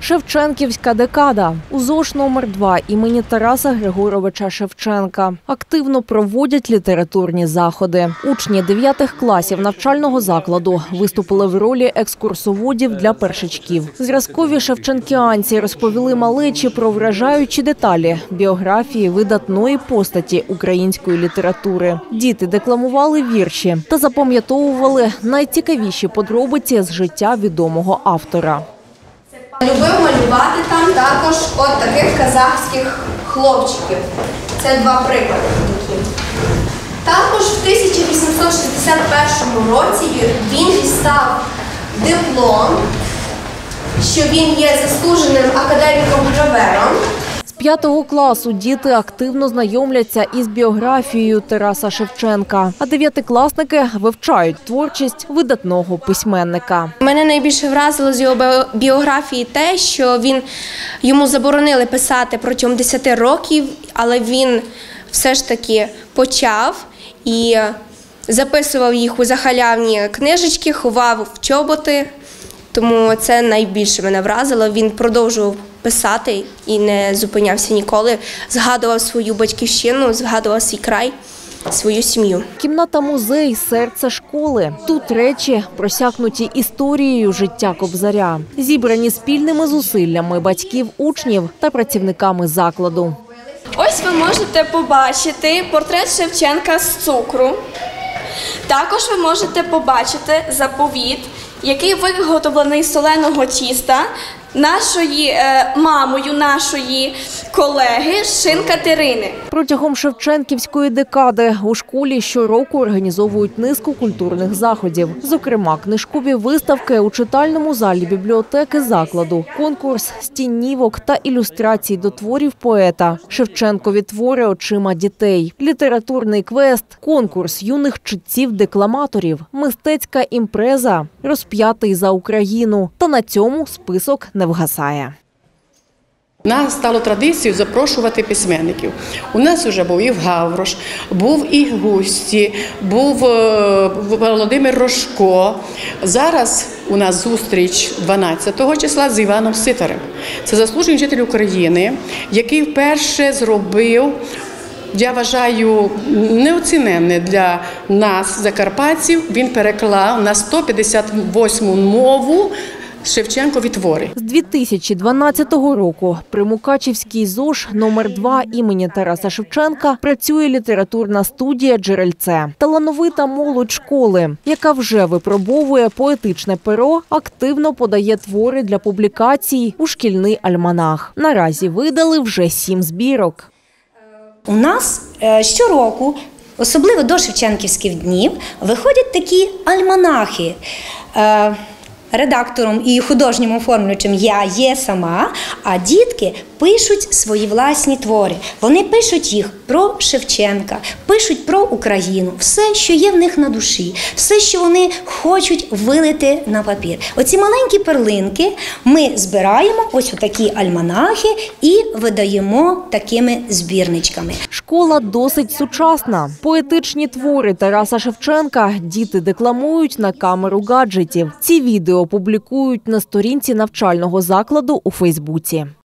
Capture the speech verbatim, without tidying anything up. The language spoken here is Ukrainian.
Шевченківська декада. У ЗОШ номер два імені Тараса Григоровича Шевченка активно проводять літературні заходи. Учні дев'ятих класів навчального закладу виступили в ролі екскурсоводів для першачків. Зразкові шевченкіанці розповіли малечі про вражаючі деталі біографії видатної постаті української літератури. Діти декламували вірші та запам'ятовували найцікавіші подробиці з життя відомого автора. Любив малювати там також от таких казахських хлопчиків. Це два приклади такі. Також в тисяча вісімсот шістдесят першому році він дістав диплом, що він є заслуженим академіком-гравером. З п'ятого класу діти активно знайомляться із біографією Тараса Шевченка, а дев'ятикласники вивчають творчість видатного письменника. Мене найбільше вразило з його біографії те, що він, йому заборонили писати протягом десяти років, але він все ж таки почав і записував їх у захалявні книжечки, ховав в чоботи. Тому це найбільше мене вразило. Він продовжував писати і не зупинявся ніколи. Згадував свою батьківщину, згадував свій край, свою сім'ю. Кімната-музей – серце школи. Тут речі, просякнуті історією життя Кобзаря, зібрані спільними зусиллями батьків, учнів та працівниками закладу. Ось ви можете побачити портрет Шевченка з цукру. Також ви можете побачити заповіт, який виготовлений з соленого тіста нашої е, мамою, нашої колеги Шин Катерини. Протягом Шевченківської декади у школі щороку організовують низку культурних заходів. Зокрема, книжкові виставки у читальному залі бібліотеки закладу, конкурс стіннівок та ілюстрацій до творів поета, Шевченкові твори очима дітей, літературний квест, конкурс юних читців-декламаторів, мистецька імпреза, розп'ятий за Україну. Та на цьому список не вгасає. У нас стало традицією запрошувати письменників. У нас вже був і Гаврош, був і Густі, був Володимир Рожко. Зараз у нас зустріч дванадцятого числа з Іваном Ситарем. Це заслужений вчитель України, який вперше зробив, я вважаю, неоціненне для нас, закарпатців. Він переклав на сто п'ятдесят восьму мову Шевченкові твори. З дві тисячі дванадцятого року при Мукачівській ЗОШ номер два імені Тараса Шевченка працює літературна студія «Джерельце». Талановита молодь школи, яка вже випробовує поетичне перо, активно подає твори для публікацій у шкільний альманах. Наразі видали вже сім збірок. У нас щороку, особливо до Шевченківських днів, виходять такі альманахи. Редактором і художнім оформлювачем я є сама, а дітки пишуть свої власні твори. Вони пишуть їх про Шевченка, пишуть про Україну, все, що є в них на душі, все, що вони хочуть вилити на папір. Оці маленькі перлинки ми збираємо ось у такі альманахи і видаємо такими збірничками. Школа досить сучасна. Поетичні твори Тараса Шевченка діти декламують на камеру гаджетів. Ці відео публікують на сторінці навчального закладу у Фейсбуці.